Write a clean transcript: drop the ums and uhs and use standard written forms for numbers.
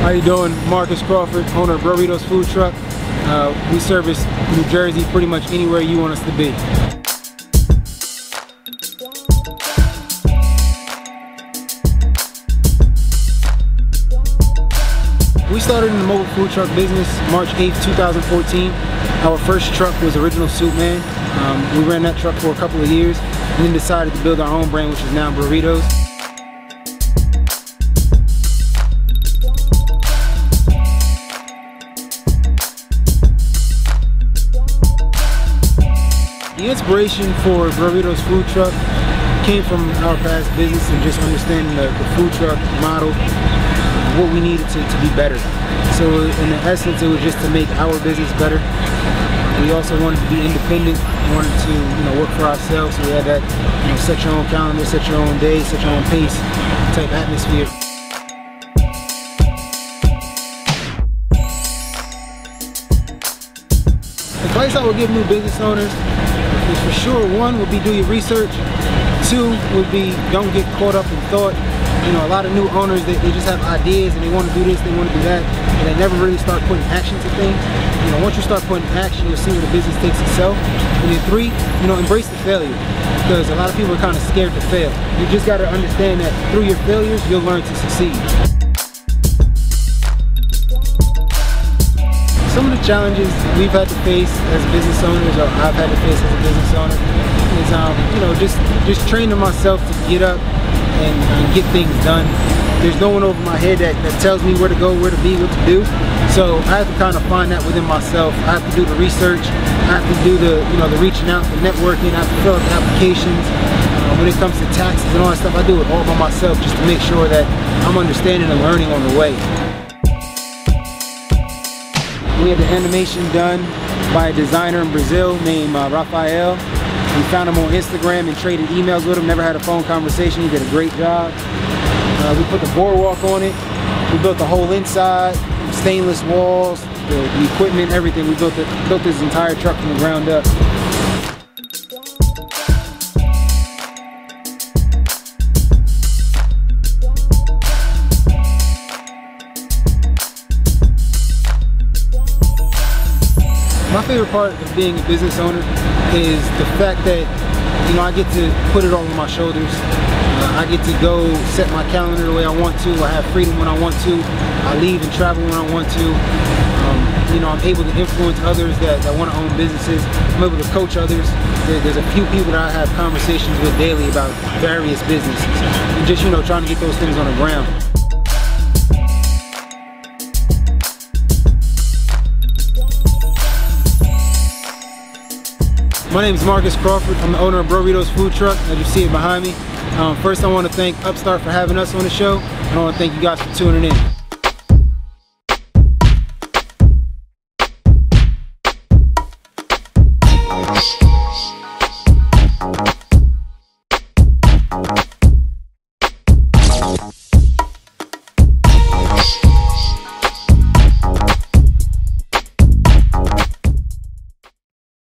How you doing? Marcus Crawford, owner of Bro-Ritos food truck. We service New Jersey pretty much anywhere you want us to be. We started in the mobile food truck business March 8th, 2014. Our first truck was Original Soup Man. We ran that truck for a couple of years and then decided to build our own brand, which is now Bro-Ritos. The inspiration for Bro-Ritos food truck came from our past business and just understanding the food truck model, what we needed to be better. So in essence, it was just to make our business better. We also wanted to be independent, wanted to work for ourselves. So we had that set your own calendar, set your own day, set your own pace type atmosphere. Advice I would give new business owners is for sure, one would be do your research. Two would be don't get caught up in thought. A lot of new owners, they just have ideas and they want to do this, they want to do that, and they never really start putting action to things. Once you start putting action, you'll see where the business takes itself. And then three, embrace the failure, because a lot of people are kind of scared to fail. You just got to understand that through your failures, you'll learn to succeed. Some of the challenges we've had to face as business owners, or I've had to face as a business owner, is just training myself to get up and get things done. There's no one over my head that tells me where to go, where to be, what to do. So I have to kind of find that within myself. I have to do the research. I have to do the reaching out, the networking. I have to fill out the applications. When it comes to taxes and all that stuff, I do it all by myself just to make sure that I'm understanding and learning on the way. We had the animation done by a designer in Brazil named Rafael. We found him on Instagram and traded emails with him, never had a phone conversation. He did a great job. We put the boardwalk on it. We built the whole inside, stainless walls, the equipment, everything. We built this entire truck from the ground up. My favorite part of being a business owner is the fact that I get to put it all on my shoulders. I get to go set my calendar the way I want to. I have freedom when I want to. I leave and travel when I want to. I'm able to influence others that want to own businesses. I'm able to coach others. There's a few people that I have conversations with daily about various businesses. And just trying to get those things on the ground. My name is Marcus Crawford. I'm the owner of Bro-Ritos food truck, as you see it behind me. First, I want to thank UpStart for having us on the show, and I want to thank you guys for tuning in.